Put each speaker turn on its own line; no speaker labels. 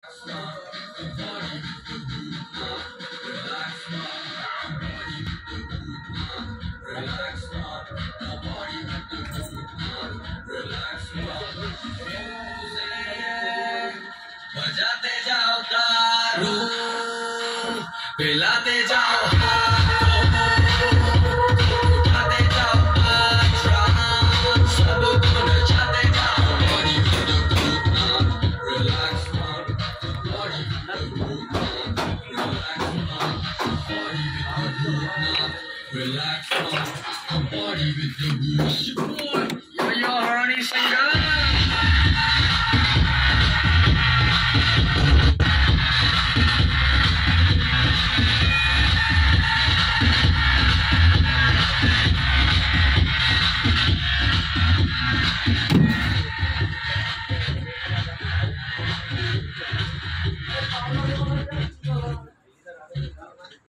बजाते जाओ दारू, पिलाते जाओ उठाते जाओ मात्रा, सबको नचाते जाओ body with the groove now, relax now, body with the groove now, relax now, body with the groove now, relax now, body with the groove. Yo, honey, singer.